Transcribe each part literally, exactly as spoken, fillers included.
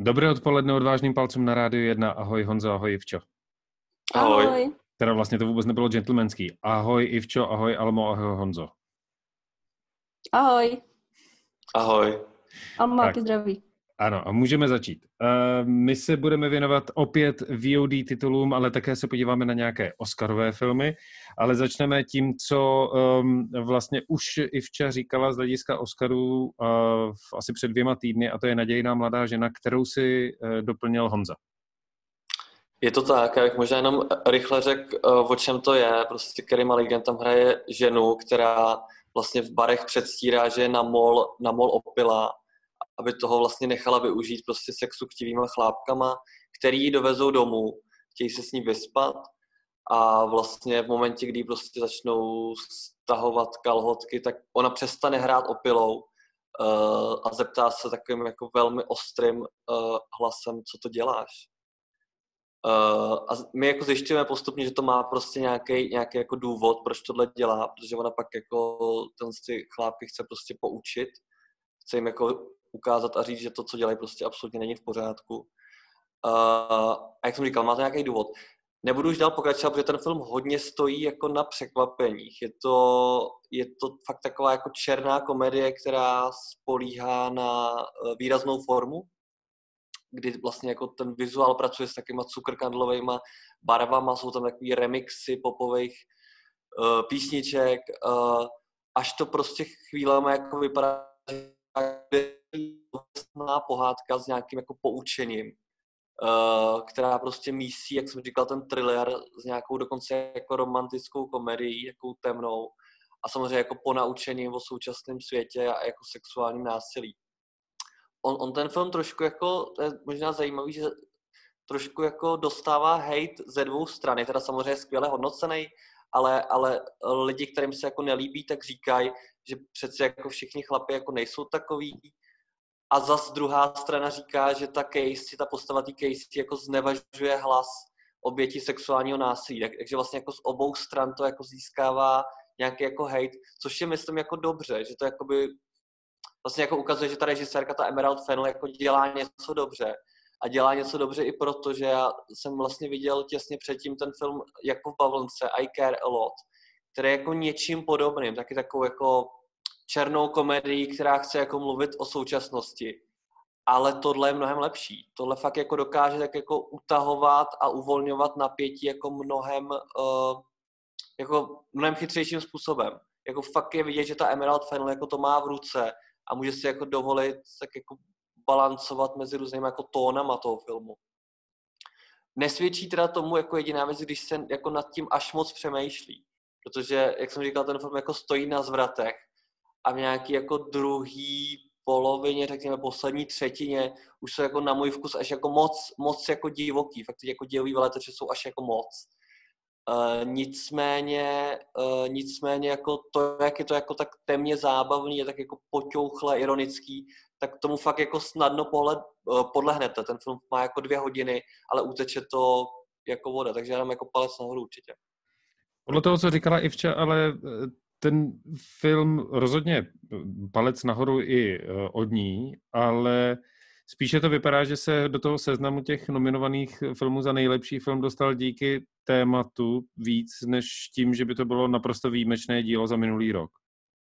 Dobré odpoledne odvážným palcům na Rádiu jedna. Ahoj Honzo, ahoj Ivčo. Ahoj. Ahoj. Teda vlastně to vůbec nebylo gentlemanský. Ahoj Ivčo, ahoj Almo, ahoj Honzo. Ahoj. Ahoj. Alma, taky zdraví. Ano, a můžeme začít. Uh, my se budeme věnovat opět V O D titulům, ale také se podíváme na nějaké Oscarové filmy, ale začneme tím, co um, vlastně už Ivča říkala z hlediska Oscarů uh, asi před dvěma týdny, a to je Nadějná mladá žena, kterou si uh, doplnil Honza. Je to tak, já bych možná jenom rychle řekl, o čem to je. Prostě Carey Mulligan tam hraje ženu, která vlastně v barech předstírá, že je na mol, na mol opila, aby toho vlastně nechala využít prostě sexu chtivýma chlápkama, který ji dovezou domů, chtějí se s ní vyspat a vlastně v momentě, kdy prostě začnou stahovat kalhotky, tak ona přestane hrát opilou uh, a zeptá se takovým jako velmi ostrým uh, hlasem, co to děláš. Uh, a my jako zjišťujeme postupně, že to má prostě nějaký, nějaký jako důvod, proč tohle dělá, protože ona pak jako ten ty chlápky chce prostě poučit, chce jim jako ukázat a říct, že to, co dělají, prostě absolutně není v pořádku. Uh, a jak jsem říkal, má to nějaký důvod. Nebudu už dál pokračovat, protože ten film hodně stojí jako na překvapeních. Je to, je to fakt taková jako černá komedie, která spolíhá na výraznou formu, kdy vlastně jako ten vizuál pracuje s takovýma cukrkandlovejma barvama, jsou tam takový remixy popových uh, písniček, uh, až to prostě chvílema jako vypadá, že pohádka s nějakým jako poučením, uh, která prostě mísí, jak jsem říkal, ten thriller s nějakou dokonce jako romantickou komedií, jakou temnou a samozřejmě jako ponaučením o současném světě a jako sexuálním násilí. On, on ten film trošku jako, to je možná zajímavý, že trošku jako dostává hate ze dvou strany, teda samozřejmě skvěle hodnocený, ale, ale lidi, kterým se jako nelíbí, tak říkají, že přece jako všichni chlapi jako nejsou takový. A zas druhá strana říká, že ta Casey, ta postava té Casey jako znevažuje hlas obětí sexuálního násilí. Tak, takže vlastně jako z obou stran to jako získává nějaký jako hate, což je myslím jako dobře, že to jakoby vlastně jako ukazuje, že ta režisérka, ta Emerald Fennell, jako dělá něco dobře. A dělá něco dobře i proto, že já jsem vlastně viděl těsně předtím ten film jako v bavlnce I Care a Lot, který je jako něčím podobným, taky takovou jako černou komedii, která chce jako mluvit o současnosti. Ale tohle je mnohem lepší. Tohle fakt jako dokáže tak jako utahovat a uvolňovat napětí jako mnohem, uh, jako mnohem chytřejším způsobem. Jako fakt je vidět, že ta Emerald Fennell jako to má v ruce a může si jako dovolit tak jako balancovat mezi různými jako tónama toho filmu. Nesvědčí teda tomu jako jediná věc, když se jako nad tím až moc přemýšlí. Protože, jak jsem říkal, ten film jako stojí na zvratech a v nějaký jako druhý polovině, řekněme poslední třetině, už jsou jako na můj vkus až jako moc, moc jako divoký. Fakt jako dějový veletoče jsou až jako moc. Uh, nicméně, uh, nicméně jako to, jak je to jako tak temně zábavný, je tak jako poťouchle, ironický, tak tomu fakt jako snadno pohled, uh, podlehnete. Ten film má jako dvě hodiny, ale uteče to jako voda, takže já dám jako palec nahoru určitě. Podle toho, co říkala Ivča, ale ten film rozhodně palec nahoru i od ní, ale spíše to vypadá, že se do toho seznamu těch nominovaných filmů za nejlepší film dostal díky tématu víc, než tím, že by to bylo naprosto výjimečné dílo za minulý rok.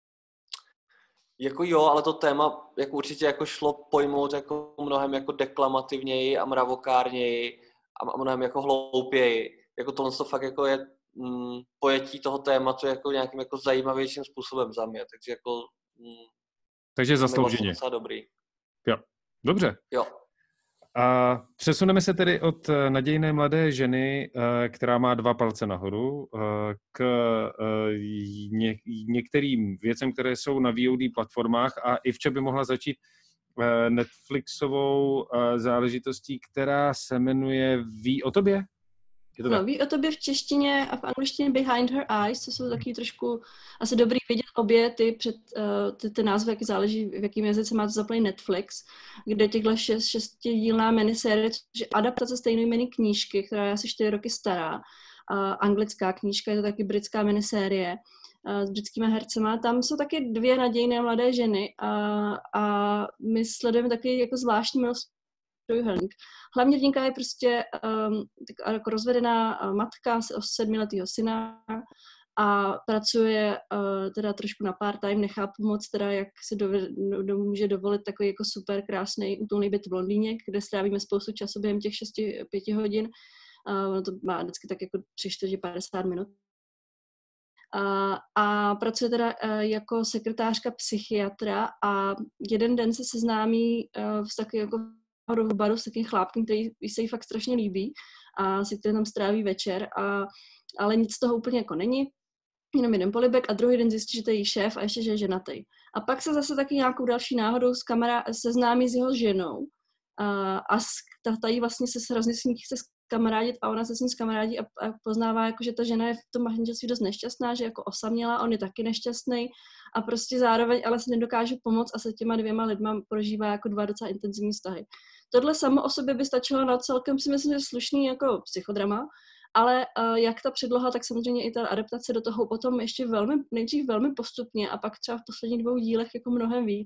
Jako jo, ale to téma jako určitě jako šlo pojmout jako mnohem jako deklamativněji a mravokárněji a mnohem jako hloupěji. Jako tohle to fakt jako je mm, pojetí toho tématu jako nějakým jako zajímavějším způsobem za mě, takže jako mm, takže zaslouženě. Docela dobrý. Jo, dobře. Jo. A přesuneme se tedy od Nadějné mladé ženy, která má dva palce nahoru, k ně, některým věcem, které jsou na V O D platformách a Ivča by mohla začít Netflixovou záležitostí, která se jmenuje Ví o tobě? No, Ví o tobě v češtině a v angličtině Behind Her Eyes, co jsou taky trošku asi dobrý vidět obě ty, před, uh, ty, ty názvy, jak záleží, v jakém jazyce má to zaplný Netflix, kde těchto šest, šestidílná minisérie, což je adaptace stejnojmenné knížky, která je asi čtyři roky stará, uh, anglická knížka, je to taky britská minisérie uh, s britskými hercema. Tam jsou taky dvě nadějné mladé ženy a, a my sledujeme taky jako zvláštní milost trojuhelník. Hlavní hrdinka je prostě um, tak jako rozvedená matka z sedmiletého syna a pracuje uh, teda trošku na part-time, nechápu moc teda, jak se dovede, do, může dovolit takový jako super krásný útulný byt v Londýně, kde strávíme spoustu času během těch šesti pěti hodin. Uh, to má vždycky tak jako tři čtvrtě padesát minut. Uh, a pracuje teda uh, jako sekretářka psychiatra a jeden den se seznámí uh, s takovým jako v baru s takým chlápkem, který se jí fakt strašně líbí a si kterým tam stráví večer, a, ale nic z toho úplně jako není. Jenom jeden polibek a druhý den zjistí, že to je její šéf a ještě, že je ženatý. A pak se zase taky nějakou další náhodou s kamera seznámí s jeho ženou a, a ta, ta jí vlastně se hrozně s ní chce kamarádit a ona se s ní skamarádí a, a poznává, jako, že ta žena je v tom manželství dost nešťastná, že jako osamělá, on je taky nešťastný a prostě zároveň ale se nedokáže pomoct a se těma dvěma lidma prožívá jako dva docela intenzivní vztahy. Tohle samo o sobě by stačilo na celkem, si myslím, že slušný jako psychodrama, ale uh, jak ta předloha, tak samozřejmě i ta adaptace do toho potom ještě velmi, nejdřív velmi postupně a pak třeba v posledních dvou dílech jako mnohem víc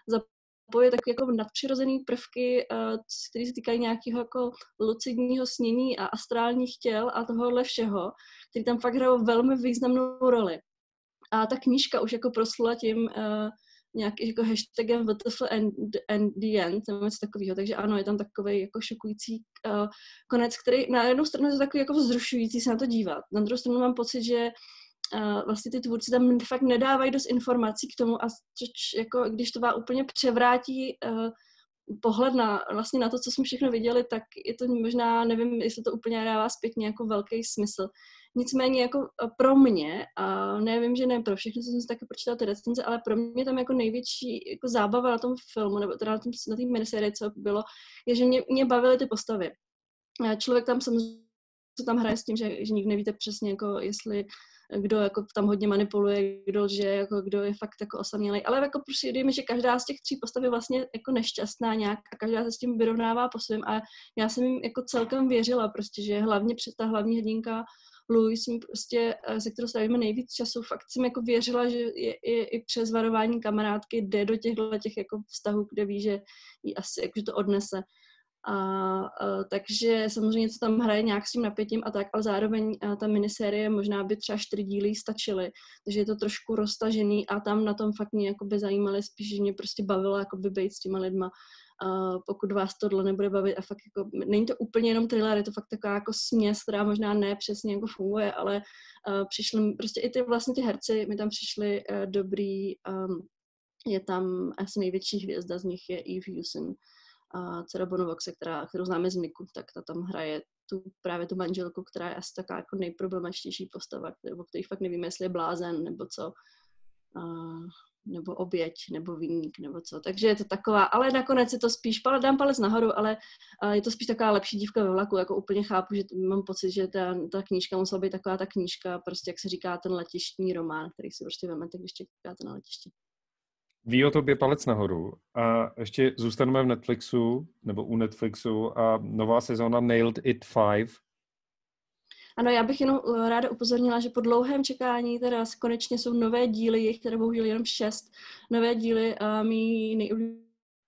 zapoje takové jako nadpřirozené prvky, uh, které se týkají nějakého jako lucidního snění a astrálních těl a tohohle všeho, který tam fakt hrajou velmi významnou roli. A ta knížka už jako proslula tím uh, nějaký jako hashtagem W T F and, and the end, nebo něco takového. Takže ano, je tam takový jako šokující uh, konec, který na jednu stranu je takový jako vzrušující se na to dívat. Na druhou stranu mám pocit, že uh, vlastně ty tvůrci tam fakt nedávají dost informací k tomu a čoč, jako, když to má úplně převrátí uh, pohled na, vlastně na to, co jsme všechno viděli, tak je to možná, nevím, jestli to úplně dává zpětně jako velký smysl. Nicméně jako pro mě, a nevím, že ne pro všechny, co jsem si taky pročítala ty recenze, ale pro mě tam jako největší jako zábava na tom filmu, nebo teda na té minisérii, co bylo, je, že mě, mě bavily ty postavy. Člověk tam samozřejmě tam hraje s tím, že, že nikdy nevíte přesně, jako jestli kdo jako tam hodně manipuluje, kdo lže, jako kdo je fakt jako osamělej. Ale jako prostě víme, že každá z těch tří postav je vlastně jako nešťastná nějak a každá se s tím vyrovnává po svém a já jsem jim jako celkem věřila prostě, že hlavně před ta hlavní hrdinka Louise, prostě, se kterou strávíme nejvíc času, fakt jsem jako věřila, že je, je, i přes varování kamarádky jde do těchto těch jako vztahů, kde ví, že jí asi jako, že to odnese. A, a, takže samozřejmě něco tam hraje nějak s tím napětím a tak, ale zároveň a, ta minisérie možná by třeba čtyři díly stačily, takže je to trošku roztažený a tam na tom fakt mě jakoby zajímaly, spíš, že mě prostě bavilo jakoby být s těma lidma. Uh, pokud vás tohle nebude bavit a fakt jako, není to úplně jenom thriller, je to fakt taková jako směs, která možná ne přesně jako funguje, ale uh, přišli, prostě i ty vlastně ty herci mi tam přišli uh, dobrý, um, je tam asi největší hvězda z nich je Eve Hewson, uh, dcera Bonovoxe, která, kterou známe z Miku, tak ta tam hraje tu, právě tu manželku, která je asi taková jako nejproblematičtější postava, o kterých fakt nevíme, jestli je blázen nebo co. Uh, nebo oběť, nebo viník, nebo co. Takže je to taková, ale nakonec je to spíš, dám palec nahoru, ale uh, je to spíš taková lepší dívka ve vlaku, jako úplně chápu, že mám pocit, že ta, ta knížka musela být taková ta knížka, prostě jak se říká ten letištní román, který si prostě vemete, když čekáte na letišti. Ví o tobě palec nahoru a ještě zůstaneme v Netflixu, nebo u Netflixu a nová sezóna Nailed It pět. Ano, já bych jenom ráda upozornila, že po dlouhém čekání teda konečně jsou nové díly, jich teda bohužel jenom šest, nové díly a mý nejoblíbenější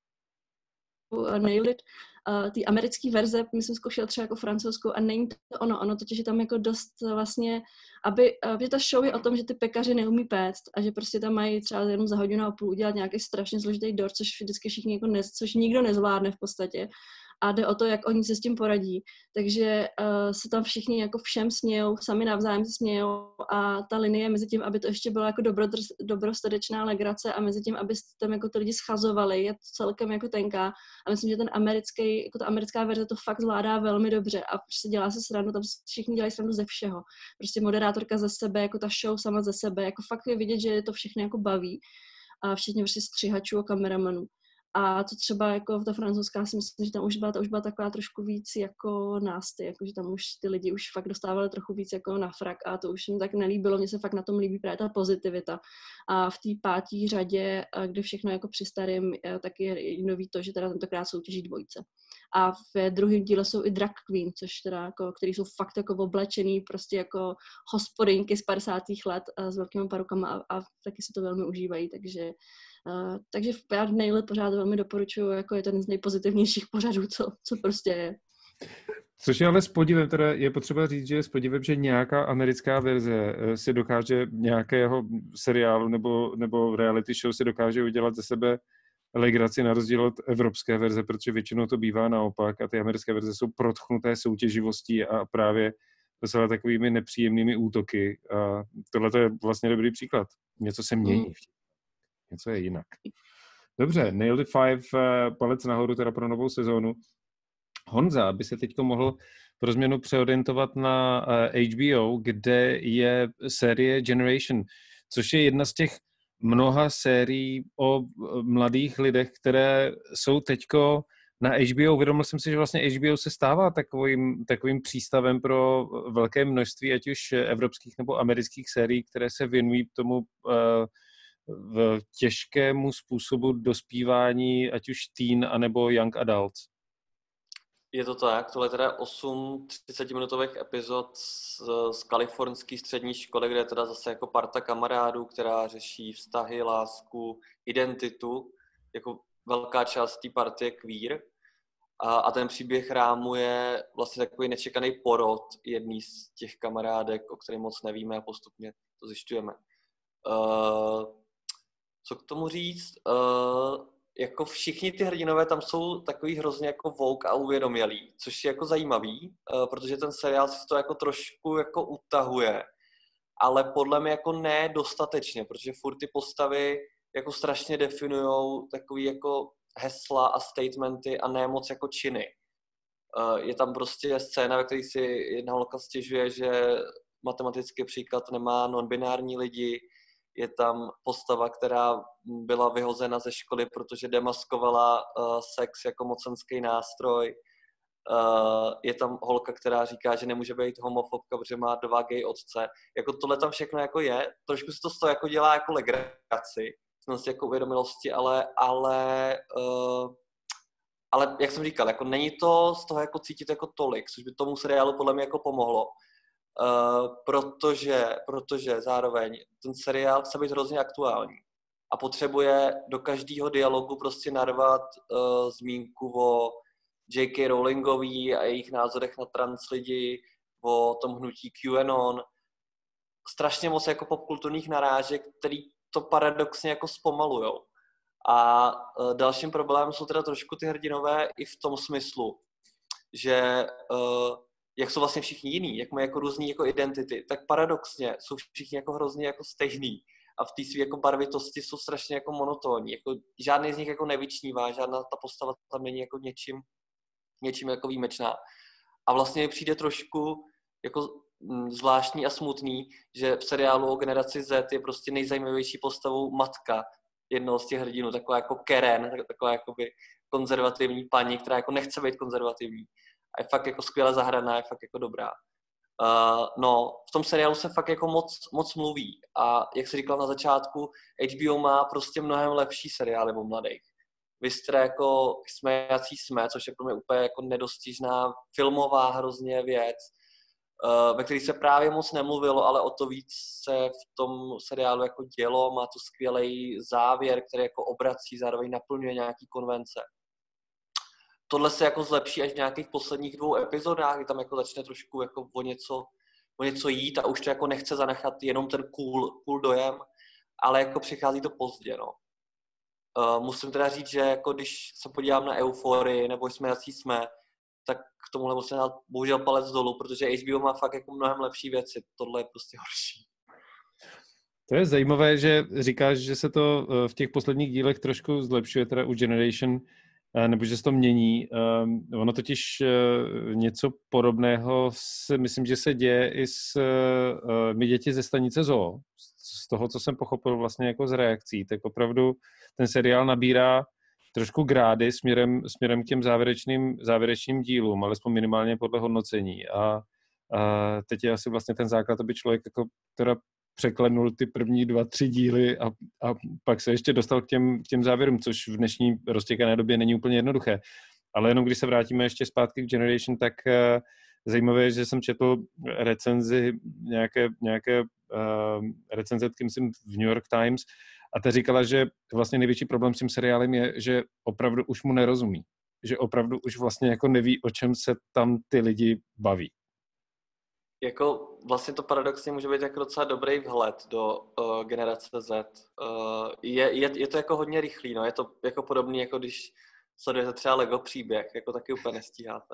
Nailed It, uh, ty americké verze, myslím, zkoušela třeba jako francouzskou a není to ono, ono totiž je tam jako dost vlastně, aby, aby ta show je o tom, že ty pekaři neumí péct a že prostě tam mají třeba jenom za hodinu a půl udělat nějaký strašně složitý dort, což vždycky všichni jako ne, což nikdo nezvládne v podstatě. A jde o to, jak oni se s tím poradí. Takže uh, se tam všichni jako všem smějou, sami navzájem se smějou a ta linie mezi tím, aby to ještě byla jako dobrodr, dobrostedečná legrace a mezi tím, aby tam jako ty lidi schazovali, je to celkem jako tenká. A myslím, že ten americký, jako ta americká verze to fakt zvládá velmi dobře a prostě dělá se srandu, tam všichni dělají srandu ze všeho. Prostě moderátorka ze sebe, jako ta show sama ze sebe, jako fakt je vidět, že to všechny jako baví. A včetně prostě střihačů a kameramanů. A to třeba jako ta francouzská si myslím, že tam už byla, ta už byla taková trošku víc jako násty, jako že tam už ty lidi už fakt dostávali trochu víc jako na frak a to už jim tak nelíbilo, mně se fakt na tom líbí právě ta pozitivita. A v té pátý řadě, kde všechno jako při starým, tak je nový to, že teda tentokrát soutěží dvojce. A v druhém díle jsou i drag queen, což teda jako, který jsou fakt jako oblečený prostě jako hospodyňky z padesátých let s velkými parukama a, a taky si to velmi užívají, takže Uh, takže já Nailed pořád velmi doporučuji, jako je ten z nejpozitivnějších pořadů, co, co prostě je. Což je ale s podívem, teda je potřeba říct, že je s podívem, že nějaká americká verze si dokáže nějakého seriálu nebo, nebo reality show si dokáže udělat ze sebe legraci na rozdíl od evropské verze, protože většinou to bývá naopak a ty americké verze jsou protchnuté soutěživostí a právě docela takovými nepříjemnými útoky. A tohle je vlastně dobrý příklad. Něco se mění. Mm. Něco je jinak. Dobře, Nailed It Five, palec nahoru teda pro novou sezónu. Honza by se teď mohl pro změnu přeorientovat na H B O, kde je série Generation, což je jedna z těch mnoha sérií o mladých lidech, které jsou teďko na H B O. Uvědomil jsem si, že vlastně H B O se stává takovým, takovým přístavem pro velké množství, ať už evropských nebo amerických sérií, které se věnují tomu uh, v těžkému způsobu dospívání, ať už teen, anebo young adults. Je to tak, tohle je teda osm třicetiminutových epizod z, z kalifornské střední školy, kde je teda zase jako parta kamarádů, která řeší vztahy, lásku, identitu, jako velká část té party je queer. A, a ten příběh rámuje vlastně takový nečekaný porod jedný z těch kamarádek, o kterém moc nevíme a postupně to zjišťujeme. Uh, co k tomu říct? Uh, jako všichni ty hrdinové tam jsou takový hrozně jako woke a uvědomělí, což je jako zajímavý, uh, protože ten seriál si to jako trošku jako utahuje, ale podle mě jako ne dostatečně, protože furt ty postavy jako strašně definujou takový jako hesla a statementy a ne moc jako činy. Uh, je tam prostě scéna, ve které si jedna holka stěžuje, že matematický příklad nemá non-binární lidi. Je tam postava, která byla vyhozena ze školy, protože demaskovala uh, sex jako mocenský nástroj. Uh, je tam holka, která říká, že nemůže být homofobka, protože má dva gay otce. Jako tohle tam všechno jako je. Trošku si to z toho jako dělá jako legraci, z jako uvědomilosti, ale, ale, uh, ale jak jsem říkal, jako není to z toho jako cítit jako tolik, což by tomu seriálu podle mě jako pomohlo. Uh, protože, protože zároveň ten seriál chce být hrozně aktuální a potřebuje do každého dialogu prostě narvat uh, zmínku o J K Rowlingový a jejich názorech na trans lidi, o tom hnutí QAnon. Strašně moc jako popkulturních narážek, který to paradoxně jako zpomalujou. A uh, dalším problémem jsou teda trošku ty hrdinové i v tom smyslu, že uh, jak jsou vlastně všichni jiný, jak mají jako různý jako identity, tak paradoxně jsou všichni jako hrozně jako stejný a v té své jako barvitosti jsou strašně jako monotónní. Jako žádný z nich jako nevyčnívá, žádná ta postava tam není jako něčím, něčím jako výjimečná. A vlastně mi přijde trošku jako zvláštní a smutný, že v seriálu o generaci Z je prostě nejzajímavější postavou matka jednoho z těch hrdinů, taková jako Karen, taková jakoby konzervativní paní, která jako nechce být konzervativní. A je fakt jako skvěle zahraná, je fakt jako dobrá. Uh, no, v tom seriálu se fakt jako moc, moc mluví a jak jsi říkal na začátku, H B O má prostě mnohem lepší seriály o mladých. Vy jste jako Jsme jací jsme, což je pro mě úplně jako nedostižná filmová hrozně věc, uh, ve které se právě moc nemluvilo, ale o to víc se v tom seriálu jako dělo, má to skvělý závěr, který jako obrací, zároveň naplňuje nějaký konvence. Tohle se jako zlepší až v nějakých posledních dvou epizodách, kdy tam jako začne trošku jako o něco, o něco jít a už to jako nechce zanechat jenom ten cool, cool dojem, ale jako přichází to pozdě, no. Uh, musím teda říct, že jako když se podívám na Euforii nebo Jsme jací jsme, tak k tomuhle musím dát bohužel palec dolů, protože H B O má fakt jako mnohem lepší věci, tohle je prostě horší. To je zajímavé, že říkáš, že se to v těch posledních dílech trošku zlepšuje, teda u Generation, nebo že se to mění. Um, ono totiž uh, něco podobného si myslím, že se děje i s uh, my děti ze stanice Zoo. Z toho, co jsem pochopil vlastně jako z reakcí, tak opravdu ten seriál nabírá trošku grády směrem, směrem k těm závěrečným, závěrečným dílům, alespoň minimálně podle hodnocení. A, a teď je asi vlastně ten základ, aby člověk jako teda překlenul ty první dva, tři díly a, a pak se ještě dostal k těm, k těm závěrům, což v dnešní roztěkané době není úplně jednoduché. Ale jenom když se vrátíme ještě zpátky k Generation, tak uh, zajímavé je, že jsem četl recenzi, nějaké, nějaké uh, recenzetky, myslím, v New York Times, A ta říkala, že vlastně největší problém s tím seriálem je, že opravdu už mu nerozumí. Že opravdu už vlastně jako neví, o čem se tam ty lidi baví. Jako vlastně to paradoxně může být jako docela dobrý vhled do uh, generace Z. Uh, je, je, je to jako hodně rychlý, no. Je to jako podobný, jako když sledujete třeba Lego příběh, jako taky úplně nestíháte.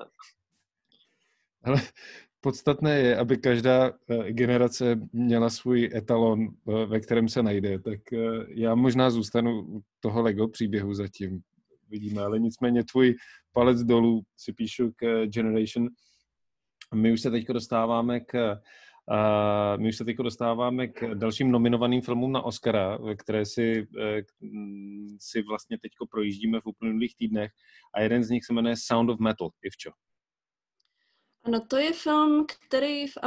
Ale podstatné je, aby každá generace měla svůj etalon, ve kterém se najde. Tak já možná zůstanu u toho Lego příběhu zatím. Vidíme, ale nicméně tvůj palec dolů si píšu k Generation. My už se teď dostáváme k Uh, my už se teď dostáváme k dalším nominovaným filmům na Oscara, které si, si vlastně teď projíždíme v uplynulých týdnech a jeden z nich se jmenuje Sound of Metal. Ivčo. Ano, to je film, který v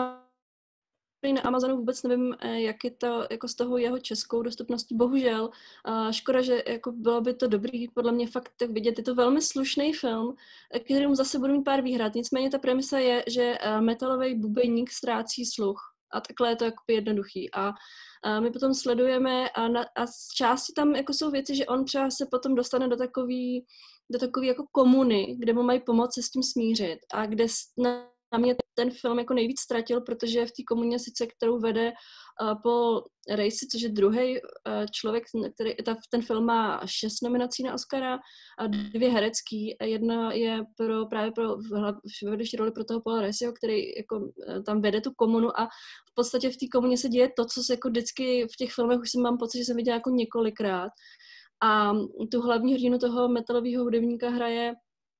na Amazonu vůbec nevím, jak je to jako z toho jeho českou dostupností. Bohužel. Škoda, že jako bylo by to dobrý, podle mě fakt tak vidět. Je to velmi slušný film, kterému zase budu mít pár výhrad. Nicméně ta premisa je, že metalový bubeník ztrácí sluch. A takhle je to jako jednoduchý. A, a my potom sledujeme a, na, a z části tam jako jsou věci, že on třeba se potom dostane do takový, do takový jako komuny, kde mu mají pomoct se s tím smířit. A kde na, na mě ten film jako nejvíc ztratil, protože v té komuně sice, kterou vede uh, Paul Raci, což je druhý uh, člověk, který ta, ten film má šest nominací na Oscara a dvě herecký. Jedna je pro, právě pro vedoucí roli pro toho Paula Raciho, který jako, uh, tam vede tu komunu a v podstatě v té komuně se děje to, co se jako vždycky v těch filmech už jsem mám pocit, že jsem viděla jako několikrát. A tu hlavní hrdinu toho metalového hudebníka hraje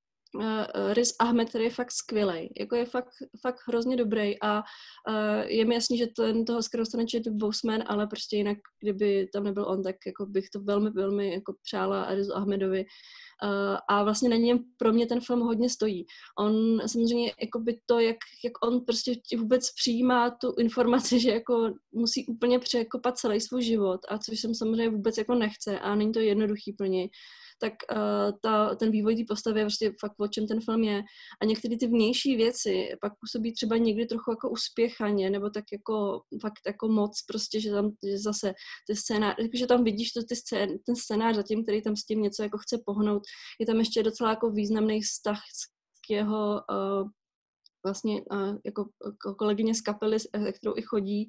Uh, Riz Ahmed, který je fakt skvělej. Jako je fakt, fakt hrozně dobrý a uh, je mi jasný, že ten toho Oscar dostane Chadwick Boseman, ale prostě jinak, kdyby tam nebyl on, tak jako bych to velmi, velmi jako přála Rizu Ahmedovi. Uh, a vlastně na něm pro mě ten film hodně stojí. On samozřejmě jakoby to, jak, jak on prostě vůbec přijímá tu informaci, že jako musí úplně překopat celý svůj život, a což jsem samozřejmě vůbec jako nechce a není to jednoduchý pro něj, tak uh, ta, ten vývoj té postavy je vlastně fakt o čem ten film je. A některé ty vnější věci pak působí třeba někdy trochu jako uspěchaně, nebo tak jako fakt jako moc prostě, že tam že zase ty scénář, že tam vidíš to, ty scén, ten scénář zatím, který tam s tím něco jako chce pohnout. Je tam ještě docela jako významný vztah k jeho uh, vlastně uh, jako kolegyně z kapely, s kterou i chodí,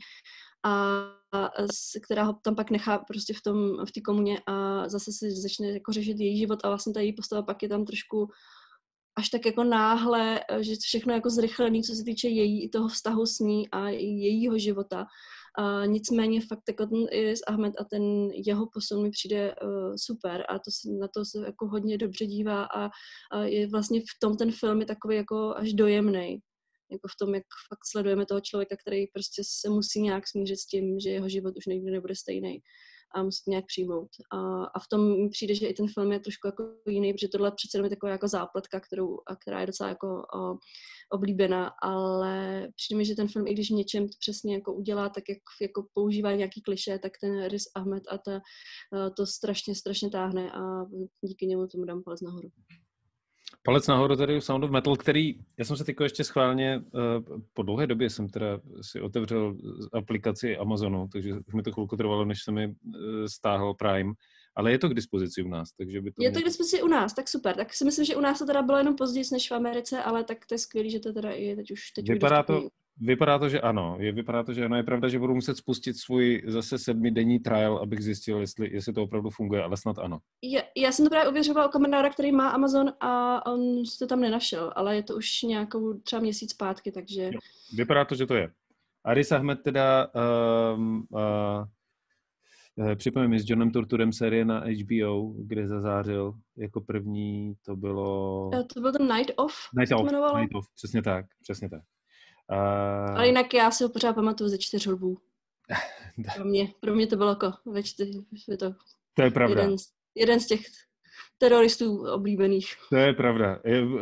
a, a která ho tam pak nechá prostě v tom, v té komuně a zase si začne jako řešit její život a vlastně ta její postava pak je tam trošku až tak jako náhle, že všechno jako zrychlený, co se týče její, toho vztahu s ní a jejího života. A nicméně fakt jako ten Riz Ahmed a ten jeho posun mi přijde uh, super a to se, na to se jako hodně dobře dívá a, a je vlastně v tom ten film je takový jako až dojemnej. Jako v tom, jak fakt sledujeme toho člověka, který prostě se musí nějak smířit s tím, že jeho život už nikdy nebude stejný a musí nějak přijmout. A, a v tom mi přijde, že i ten film je trošku jako jiný, protože tohle přece je taková jako zápletka, kterou, a která je docela jako o, oblíbená, ale přijde mi, že ten film, i když v něčem to přesně jako udělá, tak jak jako používá nějaký klišé, tak ten Riz Ahmed a ta, to strašně, strašně táhne a díky němu tomu dám palec nahoru. Palec nahoru tady Sound of Metal, který, já jsem se teď ještě schválně, uh, po dlouhé době jsem teda si otevřel aplikaci Amazonu, takže mi to chvilku trvalo, než se mi uh, stáhl Prime, ale je to k dispozici u nás, takže by to... Je to k dispozici u nás, tak super, tak si myslím, že u nás to teda bylo jenom později než v Americe, ale tak to je skvělý, že to teda je teď už teď Vypadá to, vypadá to, že ano, je, vypadá to, že ano, je pravda, že budu muset spustit svůj zase sedmidenní trial, abych zjistil, jestli, jestli to opravdu funguje, ale snad ano. Je, já jsem to právě ověřovala u kamaráda, který má Amazon a on to tam nenašel, ale je to už nějakou třeba měsíc zpátky, takže... Jo, vypadá to, že to je. A Riz Ahmed teda um, uh, připomínám, s Johnem Turturem série na H B O, kde zazářil jako první, to bylo... To byl ten Night Of, Night Of, Night Of, přesně tak, přesně tak. Uh... Ale jinak já si ho pořád pamatuju ze čtyř lvů. Pro mě, pro mě to bylo jako ve čtyř, to, to je pravda. Jeden z, jeden z těch teroristů oblíbených. To je pravda.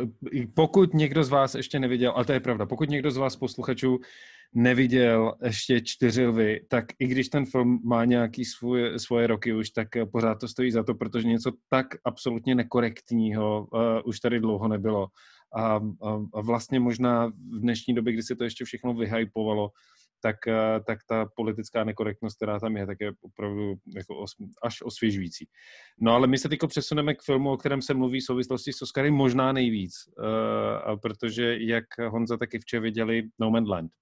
Pokud někdo z vás ještě neviděl, ale to je pravda, pokud někdo z vás posluchačů neviděl ještě Čtyři lvy, tak i když ten film má nějaký svůj, svoje roky už, tak pořád to stojí za to, protože něco tak absolutně nekorektního uh, už tady dlouho nebylo. A, a, a vlastně možná v dnešní době, kdy se to ještě všechno vyhypovalo, tak, tak ta politická nekorektnost, která tam je, tak je opravdu jako os, až osvěžující. No ale my se teď přesuneme k filmu, o kterém se mluví v souvislosti s Oscary možná nejvíc, uh, protože jak Honza taky včera viděli No Man's Land.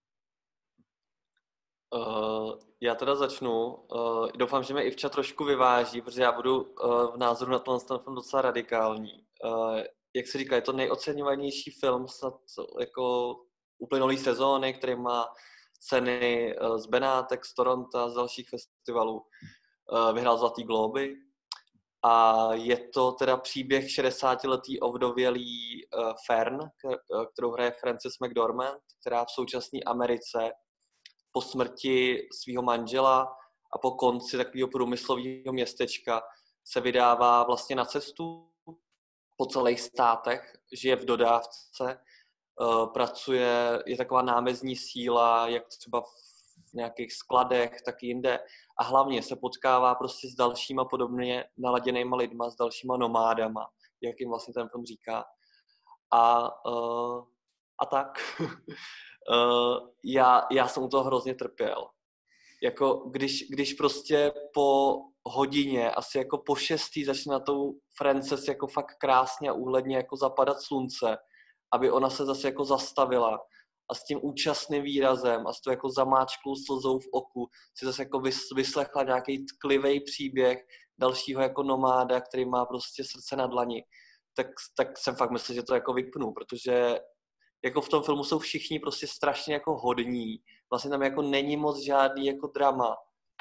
Uh, já teda začnu. Uh, doufám, že mě Ivča trošku vyváží, protože já budu uh, v názoru na ten film docela radikální. Uh, jak se říká, je to nejoceňovanější film snad jako uplynulý sezóny, který má ceny uh, z Benátek, z Toronto, z dalších festivalů. Uh, vyhrál Zlatý glóby. A je to teda příběh šedesátiletý ovdovělý uh, Fern, kterou hraje Frances McDormand, která v současné Americe po smrti svého manžela a po konci takového průmyslového městečka se vydává vlastně na cestu po celých státech, žije v dodávce, pracuje, je taková námezní síla, jak třeba v nějakých skladech, tak jinde. A hlavně se potkává prostě s dalšíma podobně naladěnýma lidma, s dalšíma nomádama, jak jim vlastně ten film říká. A, uh, a tak. Uh, já, já jsem u toho hrozně trpěl. Jako když, když prostě po hodině, asi jako po šestý začne na tou Frances jako fakt krásně a úhledně jako zapadat slunce, aby ona se zase jako zastavila a s tím účastným výrazem a s tou jako zamáčklou slzou v oku si zase jako vyslechla nějaký tklivý příběh dalšího jako nomáda, který má prostě srdce na dlani, tak, tak jsem fakt myslel, že to jako vypnu, protože jako v tom filmu jsou všichni prostě strašně jako hodní. Vlastně tam jako není moc žádný jako drama.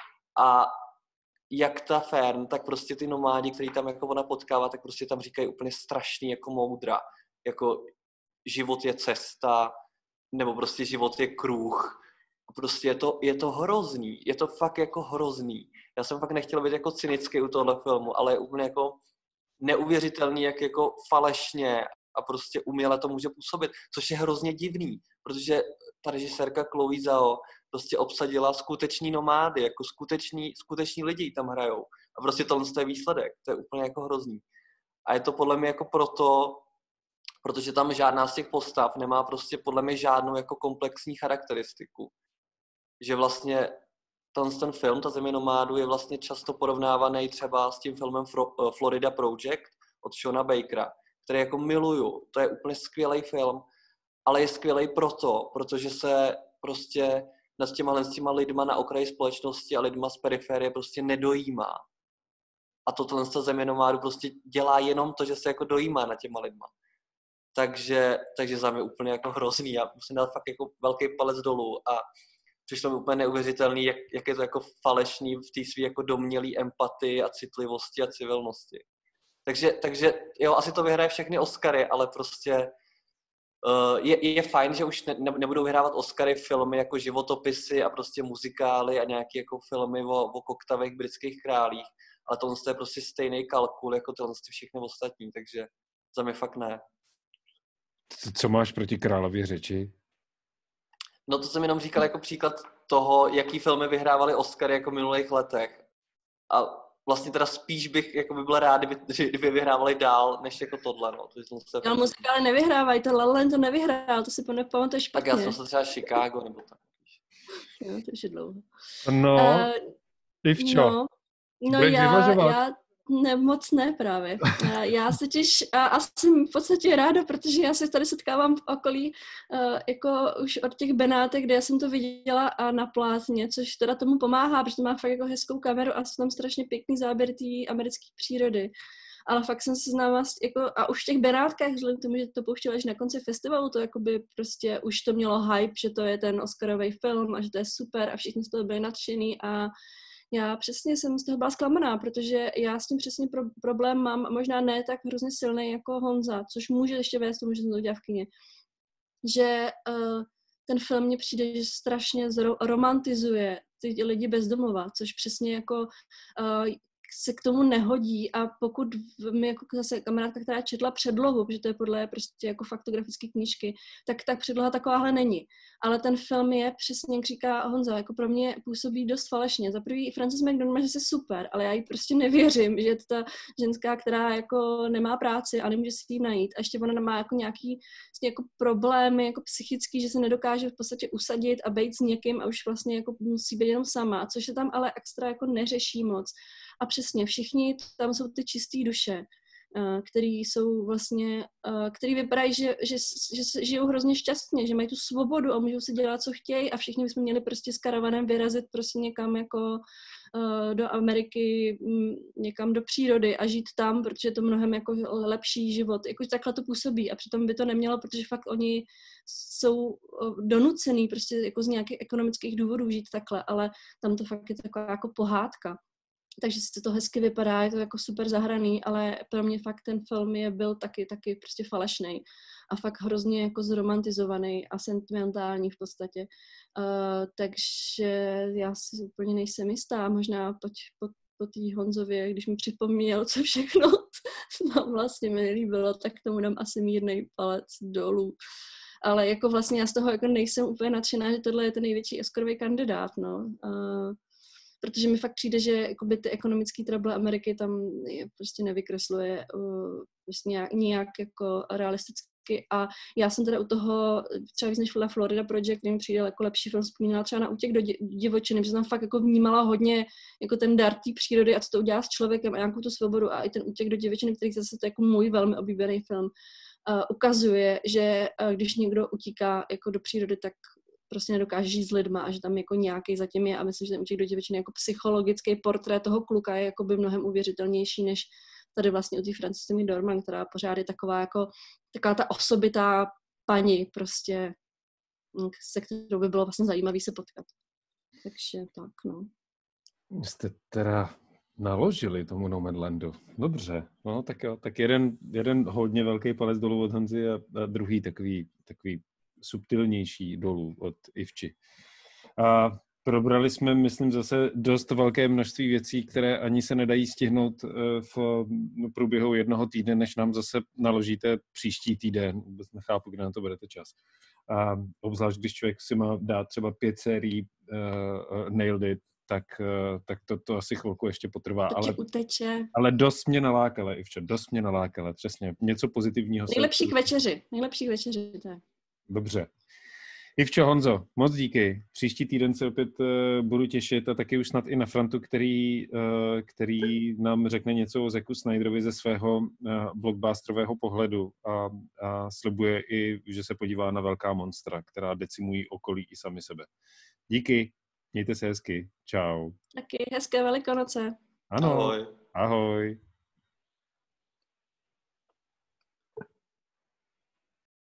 A jak ta Fern, tak prostě ty nomádi, který tam jako ona potkává, tak prostě tam říkají úplně strašný jako moudra. Jako život je cesta, nebo prostě život je kruh. Prostě je to, je to hrozný. Je to fakt jako hrozný. Já jsem fakt nechtěl být jako cynický u tohle filmu, ale je úplně jako neuvěřitelný, jak jako falešně a prostě uměle to může působit, což je hrozně divný, protože ta režisérka Chloe Zhao prostě obsadila skuteční nomády, jako skuteční, skuteční lidi tam hrajou. A prostě tohle je výsledek, to je úplně jako hrozný. A je to podle mě jako proto, protože tam žádná z těch postav nemá prostě podle mě žádnou jako komplexní charakteristiku. Že vlastně ten, ten film, ta Země nomádů, je vlastně často porovnávaný třeba s tím filmem Florida Project od Seana Bakera, který jako miluju. To je úplně skvělý film, ale je skvělý proto, protože se prostě nad těma, s těma lidma na okraji společnosti a lidma z periferie prostě nedojímá. A toto ta Země nomádů prostě dělá jenom to, že se jako dojímá nad těma lidma. Takže, takže za mě úplně jako hrozný. Já musím dát fakt jako velký palec dolů a přišlo mi úplně neuvěřitelný, jak, jak je to jako falešný v té svý jako domnělý empatii a citlivosti a civilnosti. Takže, takže jo, asi to vyhraje všechny Oscary, ale prostě uh, je, je fajn, že už ne, nebudou vyhrávat Oscary filmy jako životopisy a prostě muzikály a nějaké jako filmy o, o koktavých britských králích, ale tohle je prostě stejný kalkul jako tohle všechny ostatní, takže za mě fakt ne. Co máš proti Králově řeči? No to jsem jenom říkal jako příklad toho, jaký filmy vyhrávaly Oscary jako v minulých letech. A vlastně teda spíš bych jako by byl rád, kdyby, kdyby vyhrávali dál, než jako tohle. No. To ale muzikály nevyhrávají, to La La Land to nevyhrál, to si nepamatuješ špatně. Tak já jsem se třeba Chicago nebo tak. Jo, to už je dlouho. No, uh, Ivčo, no, no já, já ne, moc ne právě. Já se těž a, a jsem v podstatě ráda, protože já se tady setkávám v okolí uh, jako už od těch Benátek, kde já jsem to viděla a na plátně, což teda tomu pomáhá, protože to má fakt jako hezkou kameru a jsou tam strašně pěkný záběr té americké přírody. Ale fakt jsem se známa, jako, a už v těch Benátkách, vzhledem k tomu, že to pouštěla až na konci festivalu, to jakoby prostě už to mělo hype, že to je ten Oscarový film a že to je super a všichni z toho byli nadšený a já přesně jsem z toho byla zklamaná, protože já s tím přesně pro, problém mám, možná ne tak hrozně silný jako Honza, což může ještě vést tomu, že jsem to dělala v kyně. Že uh, ten film mně přijde, že strašně zro- romantizuje ty lidi bez domova, což přesně jako uh, se k tomu nehodí a pokud mi jako zase kamarádka, která četla předlohu, protože to je podle prostě jako faktografické knížky, tak ta předloha takováhle není. Ale ten film je přesně, jak říká Honza, jako pro mě působí dost falešně. Za prvý Frances McDormand je super, ale já jí prostě nevěřím, že je to ta ženská, která jako nemá práci a nemůže si ji najít. A ještě ona má jako nějaký jako problémy jako psychický, že se nedokáže v podstatě usadit a být s někým a už vlastně jako musí být jenom sama, což se tam ale extra jako neřeší moc. A přesně, všichni tam jsou ty čistý duše, který jsou vlastně, který vypadají, že, že, že žijou hrozně šťastně, že mají tu svobodu a můžou si dělat, co chtějí a všichni bychom měli prostě s karavanem vyrazit prostě někam jako do Ameriky, někam do přírody a žít tam, protože je to mnohem jako lepší život. Jako takhle to působí a přitom by to nemělo, protože fakt oni jsou donucený prostě jako z nějakých ekonomických důvodů žít takhle, ale tam to fakt je taková jako pohádka. Takže se to hezky vypadá, je to jako super zahraný, ale pro mě fakt ten film je byl taky, taky prostě falešnej a fakt hrozně jako zromantizovaný a sentimentální v podstatě. Uh, takže já si úplně nejsem jistá, možná po, po, po té Honzově, když mi připomněl, co všechno tam vlastně mi nelíbilo, tak tomu dám asi mírnej palec dolů. Ale jako vlastně já z toho jako nejsem úplně nadšená, že tohle je ten největší Oscarový kandidát, no. Uh, protože mi fakt přijde, že jakoby ty ekonomické trouble Ameriky tam je, prostě nevykresluje uh, prostě nějak, nějak jako realisticky a já jsem teda u toho třeba víc než Florida Project, který mi přijde jako lepší film, vzpomínala třeba na Útěk do divočiny, protože jsem fakt jako vnímala hodně jako ten dar té přírody a co to udělá s člověkem a nějakou tu svobodu a i ten Útěk do divočiny, který zase to je jako můj velmi oblíbený film, uh, ukazuje, že uh, když někdo utíká jako do přírody, tak prostě nedokáže žít s lidma a že tam jako nějaký zatím je a myslím, že ten Útěk do divočiny jako psychologický portrét toho kluka je jako by mnohem uvěřitelnější než tady vlastně u té Frances McDormand, která pořád je taková jako taková ta osobitá paní prostě, se kterou by bylo vlastně zajímavý se potkat. Takže tak, no. Jste teda naložili tomu Nomadlandu. Dobře, no tak jo, tak jeden, jeden hodně velký palec dolů od Honzy a, a druhý takový, takový subtilnější dolů od Ivči. A probrali jsme, myslím, zase dost velké množství věcí, které ani se nedají stihnout v průběhu jednoho týdne, než nám zase naložíte příští týden. Vůbec nechápu, kde na to budete čas. A obzvlášť, když člověk si má dát třeba pět sérií uh, Nailed It, tak, uh, tak to, to asi chvilku ještě potrvá. Ale, ale dost mě nalákala, Ivčo, dost mě nalákala, přesně. Něco pozitivního. Nejlepší se... k večeři, nejlepší k večeři, tak. Dobře. Ivčo, Honzo, moc díky. Příští týden se opět uh, budu těšit a taky už snad i na Frantu, který, uh, který nám řekne něco o Zacku Snyderovi ze svého uh, blockbusterového pohledu a, a slibuje i, že se podívá na velká monstra, která decimují okolí i sami sebe. Díky, mějte se hezky. Čau. Taky hezké Velikonoce. Ano, ahoj. Ahoj.